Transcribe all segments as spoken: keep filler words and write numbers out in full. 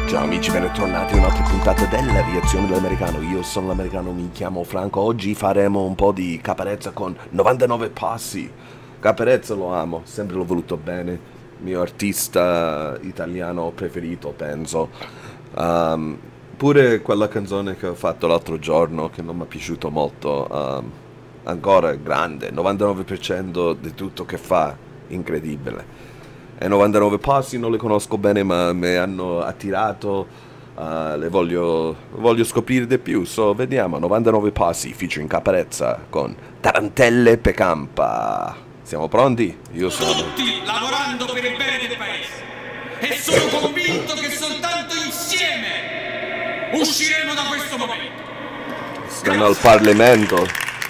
Ciao amici, ben rittornati a un'altra puntata della reazione dell'americano. Io sono l'americano, mi chiamo Franco. Oggi faremo un po' di caparezza con novantanove passi. Caparezza lo amo, sempre l'ho voluto bene. Mio artista italiano preferito, penso. Um, pure quella canzone che ho fatto l'altro giorno, che non mi è piaciuto molto, um, ancora è grande. novantanove per cento di tutto che fa, incredibile. E novantanove passi non le conosco bene, ma mi hanno attirato, uh, le voglio, voglio scoprire di più. So, vediamo, novantanove passi, featuring Caparezza con Tarantelle pe Campa. Siamo pronti? Io sono. Tutti lavorando per il bene del paese. E sono convinto che soltanto insieme usciremo da questo momento. Stanno al Parlamento.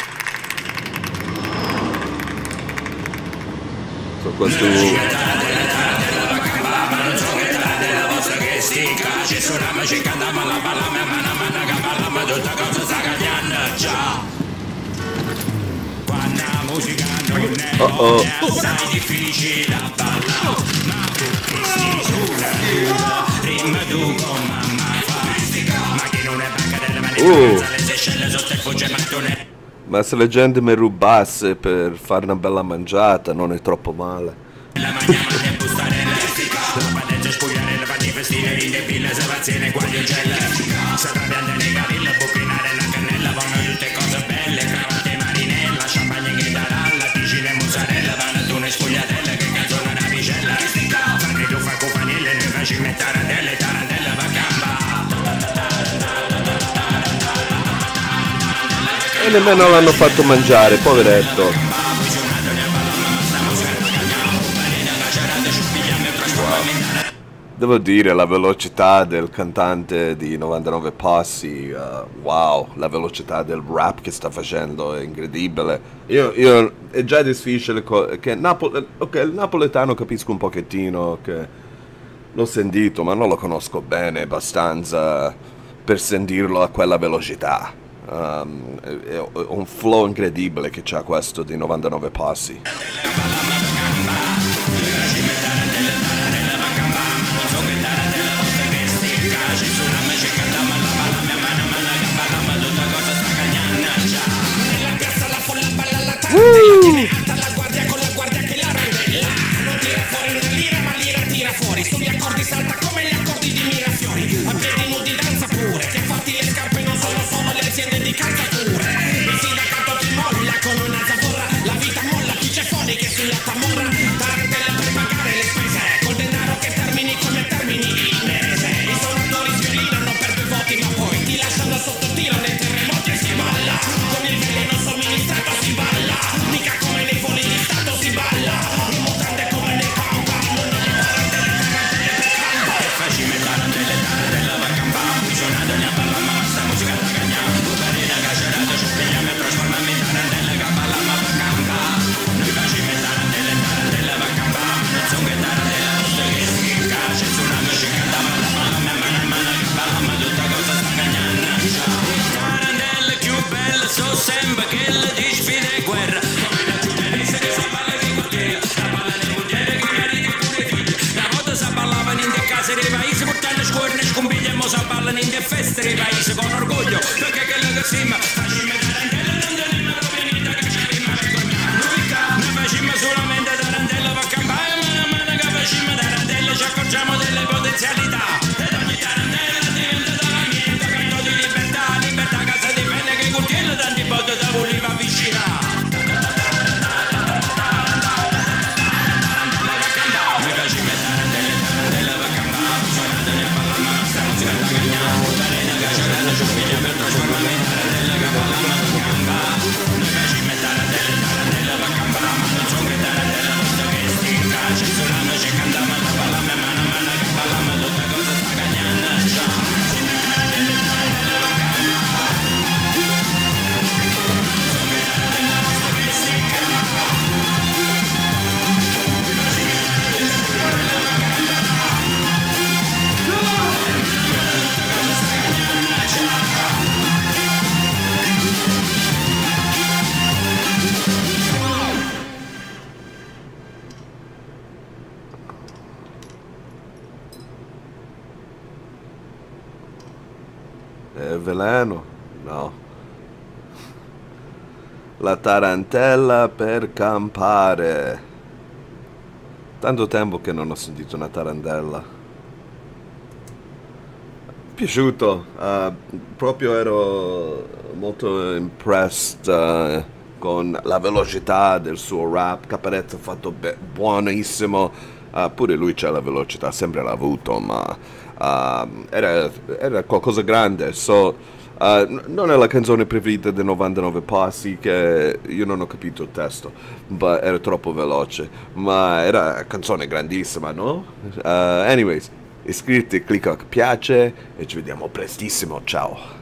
So, questo. Oh oh. Uh. Ma se la gente mi rubasse per fare una bella mangiata non è troppo male. E nemmeno l'hanno fatto mangiare, poveretto. Devo dire, la velocità del cantante di novantanove passi, uh, wow, la velocità del rap che sta facendo è incredibile. Io, io è già difficile che Napol ok, il napoletano capisco un pochettino, che l'ho sentito, ma non lo conosco bene abbastanza per sentirlo a quella velocità. Um, è, è un flow incredibile che c'ha questo di novantanove passi. La guardia con la guardia che la rivela. Non tira fuori una lira, ma l'ira tira fuori. Sugli accordi salta come gli accordi di Mirafiori. A piedi nudi danza pure. Che fatti le scarpe non sono solo le aziende di calzature. Il sindacato ti molla con una zavorra. La vita molla, chi c'è fuori che sulla tamorra. Tarantella per pagare le spese. Col denaro che termini come termini il mese. I suonatori sviolinano per due voti, ma poi ti lasciano sotto tiro nei terremoti e si balla. Con il veleno somministrato si balla. Mica come nei voli di stato si balla. In mutande come nei campa. Non ne parla delle tarantelle per campa. E facime tarantelle, tarantella va campa. Suonando ne parla ma sta musica da cagna. Bucarina cacerata, sciuppiglia me trasformami in tarantelle che parla ma va campa. Noi facime tarantelle, tarantella va campa. Non so che tarantella vostra che schicca. C'è suonando ci cantava la mano, mia mano, mano che parla ma tutta cosa sta cagnando. Tarantelle più belle so sempre che le disfide guerra. In de feste dei paesi con orgoglio perché che le decima facciamo tarantella non teniamo provenita che ci rima vergognare noi facciamo solamente tarantella va a campare ma la mano che facciamo tarantella ci accorgiamo delle potenzialità ed ogni tarantella diventa talamento canto di libertà libertà che si difende che contiene tanti botte da voleva avvicinare. Ci È veleno? No. La tarantella per campare. Tanto tempo che non ho sentito una tarantella. Piaciuto, uh, proprio ero molto impressed uh, con la velocità del suo rap. Caparezza ha fatto buonissimo, uh, pure lui c'ha la velocità, sempre l'ha avuto, ma uh, era, era qualcosa grande. So, uh, non è la canzone preferita dei novantanove Passi, che io non ho capito il testo, ma era troppo veloce, ma era una canzone grandissima, no? Uh, anyways, iscriviti, clicca piace e ci vediamo prestissimo, ciao!